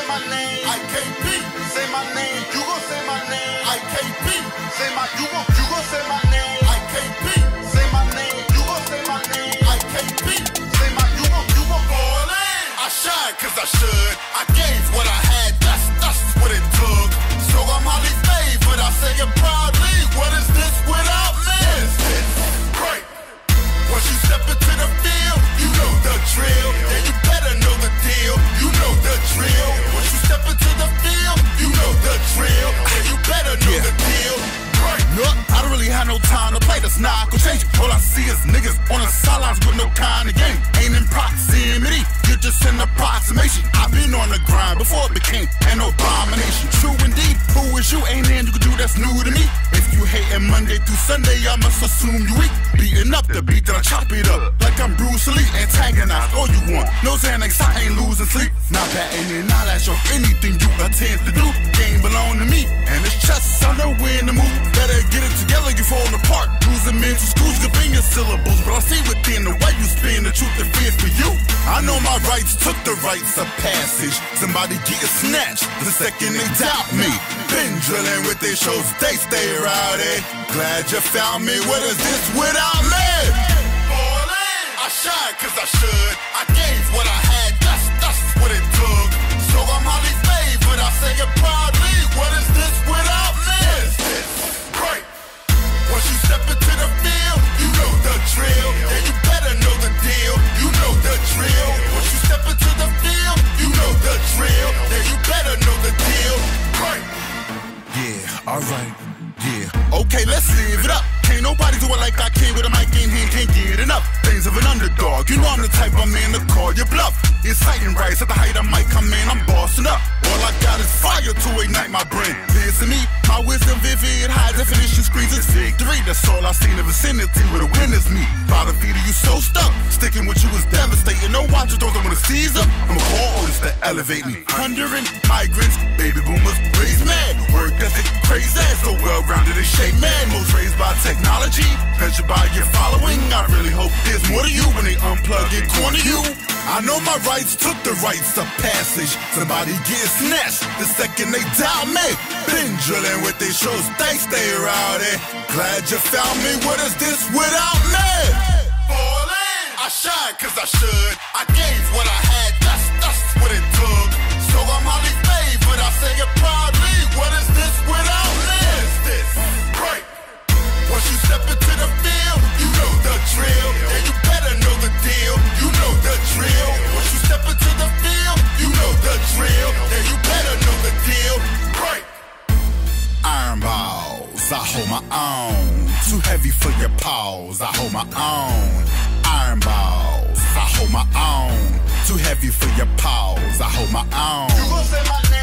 say my name. IKP. Say my name. You gon' say my name. IKP. Say my you gon' say my name. IKP. Say my name. You gon' say my name. IKP. Say my you gon' ball in. I shine 'cause I should. I gave what I had. That's what it took. So I'm highly favored. I say it proudly. What is this without me? This great. Once you step into the field, you know the drill. Yeah, you better know the deal. You know the drill. Once you step into the field, you know the drill. Yeah, you better know the deal. No, I don't really have no time to play. That's not gonna change. All I see is niggas on the sidelines with no kind of game. Ain't in proximity, you're just an approximation. I've been on the grind before it became an abomination. True indeed, who is you? Ain't nothing you can do that's new to me. If you hating Monday through Sunday, I must assume you weak. Beating up the beat, then I chop it up like I'm Bruce Lee. Antagonize all you want. No Xanax, I ain't losing sleep. Not batting and not at your anything you attempt to do. Game belong to me, and it's just I know when to move. Better get it together, you falling apart. Losing mental schools, you bring your syllables, but I see within the way you spin the truth that fears for you. I know my rights took the rites of passage. Somebody getting snatched the second they doubt me. Been drilling with their shows, they stay rowdy. Glad you found me. What is this without me? Ballin'. I shine 'cause I should. I gave what I had. That's what it took. So I'm highly favored. I say it proudly. What is this without me? This great. Once you step into the field, you know the drill. Yeah, you better know the deal. You know the drill. Once you step into the field, you know the drill. Yeah, you better know the deal. Great. Yeah, alright. Yeah. Okay, let's live it up. Can't nobody do it like I can with a mic in hand, can't get enough. Things of an underdog, you know I'm the type of man to call your bluff. Inciting rights at the height I might come in, I'm bossing up. All I got is fire to ignite my brain. Listen me, my wisdom vivid, high definition screens is victory. That's all I see in the vicinity where the winners meet. Bottom feeder, you so stuck. Sticking with you is devastating. No watcher those I'm gonna seize up. I'm a call orders to elevate me. Plundering migrants, baby boomers, raised mad. Work ethic crazy, so well-rounded and shape man. Most raised by technology, measured by your following. I really hope there's more to you when they unplug and corner you. I know my rights took the rites of passage. Somebody get snatched the second they doubt me. Been drilling with their shows, they stay rowdy. Glad you found me. What is this without me? Ballin'. I shine 'cause I should. I gave what I had. That's what it took. So I'm highly favored. I say it proudly. What is this without me? This great. Once you step into the field, you know the drill. Yeah, you better know the deal. You know the drill. Once you step into the field, you know the drill. Yeah, you better know the deal. Great. Iron balls, I hold my own. Too heavy for your paws, I hold my own. Iron balls, I hold my own. Too heavy for your paws, I hold my own. You gon' say my name.